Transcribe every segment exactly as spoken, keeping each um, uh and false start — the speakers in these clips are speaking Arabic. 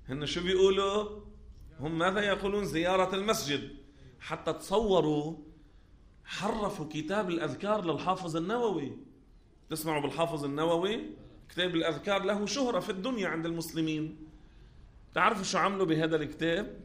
هن شو بيقولوا؟ هم ماذا يقولون؟ زيارة المسجد. حتى تصوروا حرفوا كتاب الأذكار للحافظ النووي. تسمعوا بالحافظ النووي؟ كتاب الأذكار له شهرة في الدنيا عند المسلمين. تعرفوا شو عملوا بهذا الكتاب؟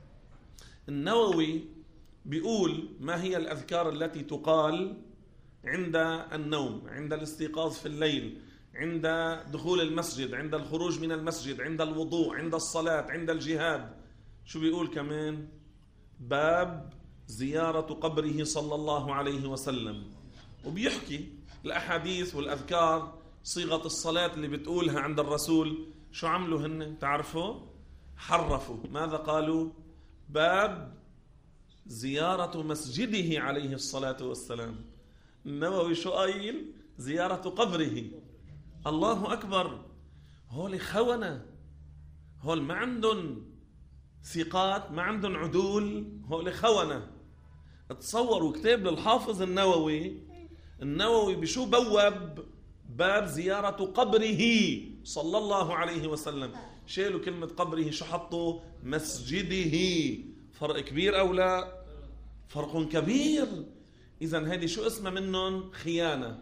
النووي بيقول ما هي الأذكار التي تقال عند النوم، عند الاستيقاظ في الليل، عند دخول المسجد، عند الخروج من المسجد، عند الوضوء، عند الصلاة، عند الجهاد. شو بيقول كمان؟ باب زيارة قبره صلى الله عليه وسلم. وبيحكي الأحاديث والأذكار، صيغة الصلاة اللي بتقولها عند الرسول. شو عملوا هن؟ تعرفوا؟ حرفوا. ماذا قالوا؟ باب زيارة مسجده عليه الصلاة والسلام. النووي شو قايل؟ زيارة قبره. الله أكبر. هول خونة، هول ما عندهم ثقات، ما عندهم عدول، هول خونة. تصوروا كتاب للحافظ النووي، النووي بشو بواب؟ باب زيارة قبره صلى الله عليه وسلم. شالوا كلمة قبره، شو حطوا؟ مسجده. فرق كبير أو لا؟ فرق كبير. إذن هذه شو اسمها منهم؟ خيانة.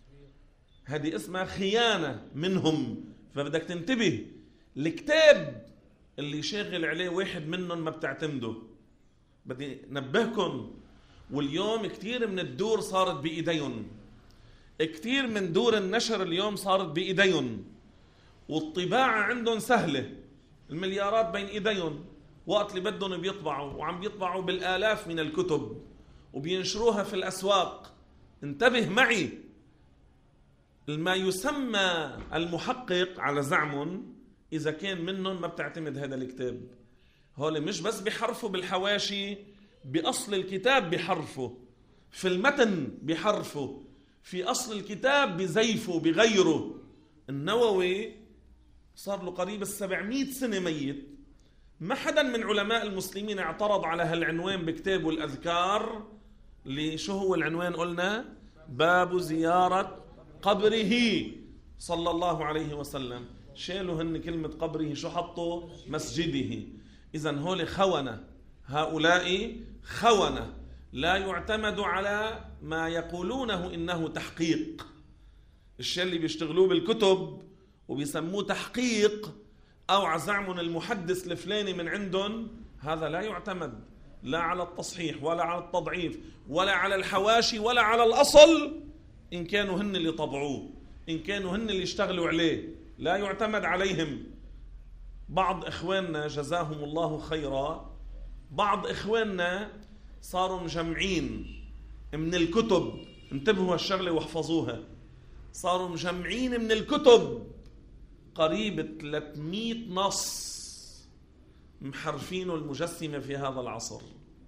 هذه اسمها خيانة منهم. فبدك تنتبه، الكتاب اللي شاغل عليه واحد منهم ما بتعتمده. بدي نبهكم، واليوم كتير من الدور صارت بإيديهم، كتير من دور النشر اليوم صارت بإيديهم، والطباعة عندهم سهلة، المليارات بين إيديهم، وقت اللي بدهم بيطبعوا، وعم بيطبعوا بالآلاف من الكتب وبينشروها في الأسواق. انتبه معي، ما يسمى المحقق على زعمهم إذا كان منهم ما بتعتمد هذا الكتاب. هول مش بس بحرفوا بالحواشي، بأصل الكتاب بحرفوا، في المتن بحرفوا، في أصل الكتاب بزيفوا بغيروا. النووي صار له قريب السبعمائة سنة ميت، ما حدا من علماء المسلمين اعترض على هالعنوان بكتابه الأذكار. اللي شو هو العنوان؟ قلنا باب زيارة قبره صلى الله عليه وسلم. شالوا هن كلمة قبره، شو حطوا؟ مسجده. إذن هول خونة، هؤلاء خونة، لا يعتمد على ما يقولونه إنه تحقيق. الشيء اللي بيشتغلوه بالكتب وبيسموه تحقيق، أو عزعمون المحدث الفلاني من عندهم، هذا لا يعتمد لا على التصحيح ولا على التضعيف ولا على الحواشي ولا على الأصل. إن كانوا هن اللي طبعوه، إن كانوا هن اللي اشتغلوا عليه، لا يعتمد عليهم. بعض إخواننا جزاهم الله خيرا، بعض إخواننا صاروا مجمعين من الكتب، انتبهوا هالشغلة واحفظوها، صاروا مجمعين من الكتب قريب ثلاثمائة نص محرفين المجسمة في هذا العصر.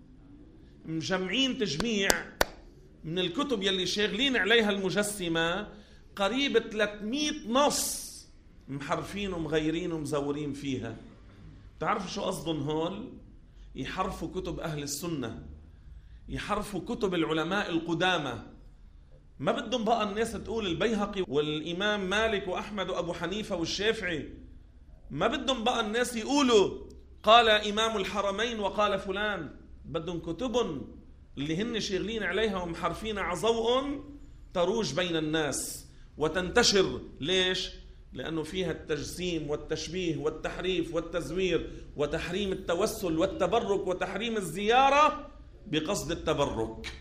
مجمعين تجميع من الكتب يلي شاغلين عليها المجسمة قريب ثلاثمائة نص محرفين ومغيرين ومزورين فيها. تعرفوا شو قصدهم هول؟ يحرفوا كتب أهل السنة، يحرفوا كتب العلماء القدامى. ما بدهم بقى الناس تقول البيهقي والإمام مالك وأحمد وأبو حنيفة والشافعي، ما بدهم بقى الناس يقولوا قال إمام الحرمين وقال فلان. بدهم كتبهم اللي هن شاغلين عليها ومحرفين عضوء تروج بين الناس وتنتشر. ليش؟ لأنه فيها التجسيم والتشبيه والتحريف والتزوير وتحريم التوسل والتبرك وتحريم الزيارة بقصد التبرك.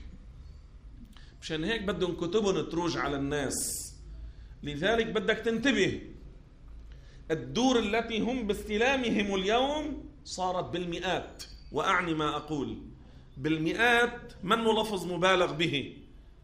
مشان هيك بدهم كتبهم تروج على الناس. لذلك بدك تنتبه، الدور التي هم باستلامهم اليوم صارت بالمئات، وأعني ما أقول بالمئات، من لفظ مبالغ به،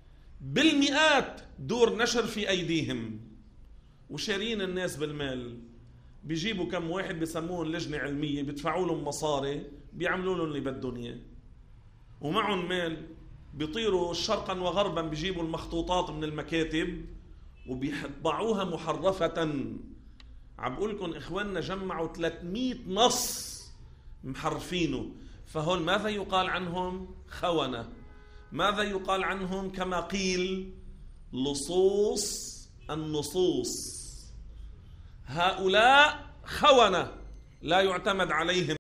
بالمئات دور نشر في أيديهم، وشارين الناس بالمال. بيجيبوا كم واحد بيسموهم لجنة علمية، بيدفعوا لهم مصاري، بيعملوا لهم اللي بدهم اياه، ومعهم مال. بيطيروا شرقا وغربا، بيجيبوا المخطوطات من المكاتب وبيطبعوها محرفة. عم بقول لكم إخواننا جمعوا ثلاثمائة نص محرفينه. فهول ماذا يقال عنهم؟ خونة. ماذا يقال عنهم؟ كما قيل لصوص النصوص. هؤلاء خونة لا يعتمد عليهم